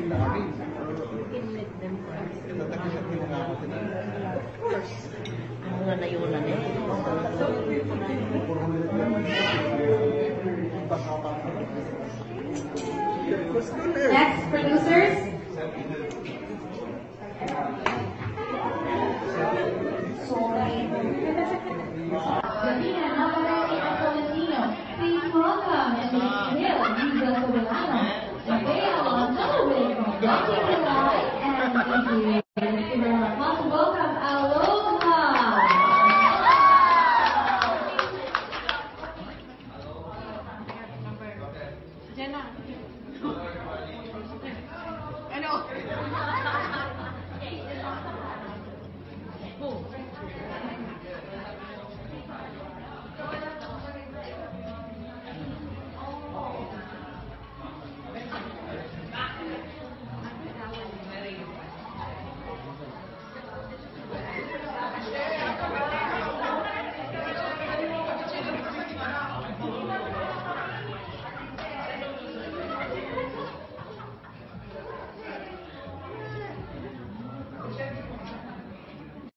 Ang nga na yun eh. Next, producers. Davina Navarrete at Tolentino. Please welcome and hail Liza Soberano. Rafael Antonowin, Dr. July, and thank you. Let's give a round of applause to welcome Aloha. Jenna. Ano?